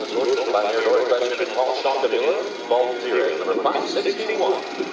This is Louisville by Mayor Dory Fletcher and Paul Shonkamula, ball 0, number 561.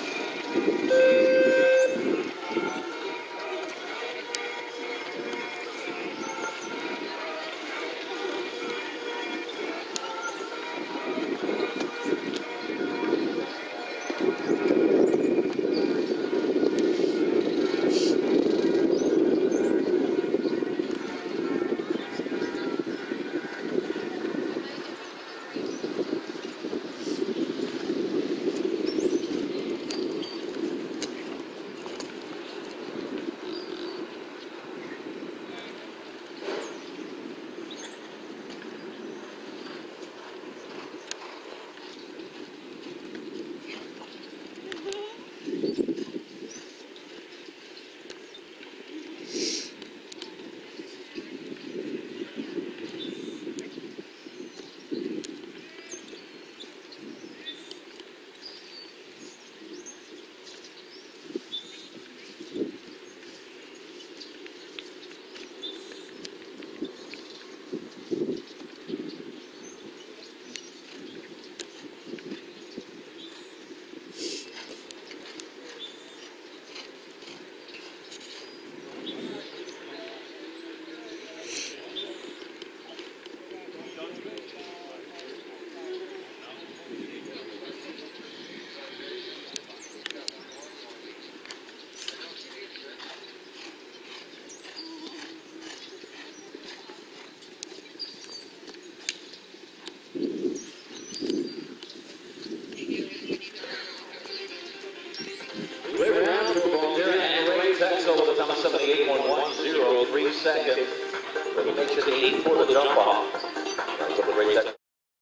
Over the time of 78.103 seconds. But he makes it 8 for the jump off. That's what the race at.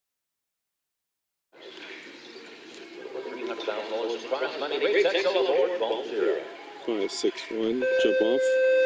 $300,000 in prize money. Great Excel aboard, ball 0. 561, jump off.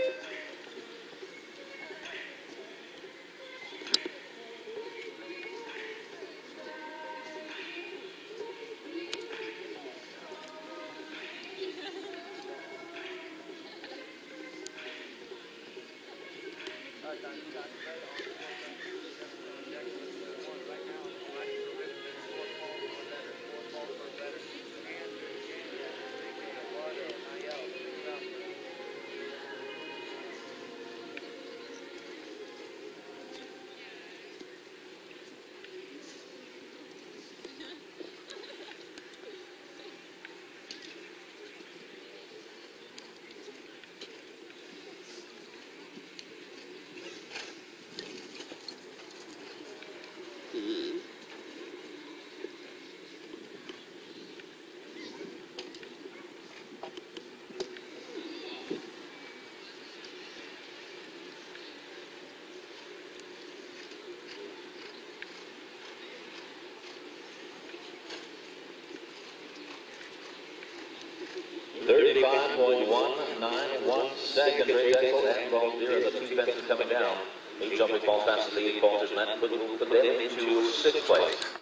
.191 seconds. Great Excel and ball 0. The two fences coming down. 8 jumping balls fast as the 8 balls. There's Matt put them into 6th place.